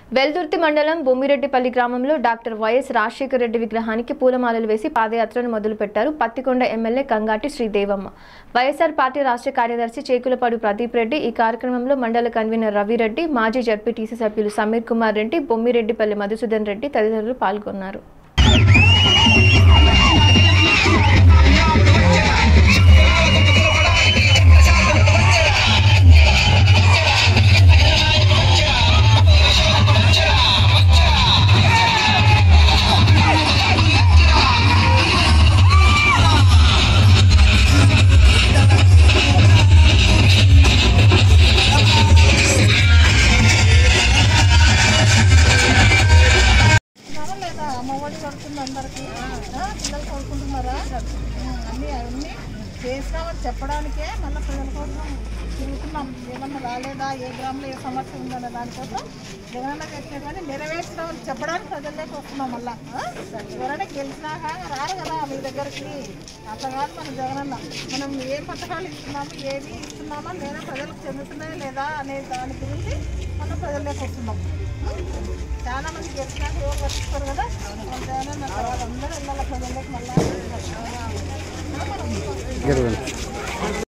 వెల్దుర్తి మండలం బొమ్మిరెడ్డిపల్లి గ్రామంలో doctor YS Rajasekhara Reddy విగ్రహానికి పూలమాలలు వేసి పాదయాత్రను మొదలుపెట్టారు Pattikonda MLA Kangati Sridevamma. YSR party రాష్ట్ర కార్యదర్శి చేకులపాడు ప్రదీప్ రెడ్డి, ఈ కార్యక్రమంలో మండల కన్వీనర్ రవిరెడ్డి, మాజీ జడ్పీటీసీ సభ్యులు సమీర్ కుమార్ రెడ్డి, బొమ్మిరెడ్డిపల్లి మధుసూదన్ రెడ్డి తదితరులు పాల్గొన్నారు. పిల్లలు చదువుకుంటున్నారా అన్నీ చేసినామని చెప్పడానికే మళ్ళీ ప్రజల కోసం తిరుగుతున్నాం. ఏమన్నా రాలేదా, ఏ గ్రామంలో ఏ సమస్య ఉందన్న దానికోసం జగనన్న చేసినా కానీ నెరవేర్చినామని చెప్పడానికి ప్రజల్లోకి వస్తున్నాం. మళ్ళీ ఎవరైనా గెలిచినాక రారు కదా మీ దగ్గరికి, అట్లా కాదు మన జగనన్న. మనం ఏ పథకాలు ఇస్తున్నాము, ఏవి ఇస్తున్నామా లేదా, ప్రజలకు చెందుతున్నాయా లేదా అనే దాని గురించి మనం ప్రజల్లోకి వస్తున్నాం. చాలా మంది గెలిచినాక ఎవరు పట్టిస్తారు కదా.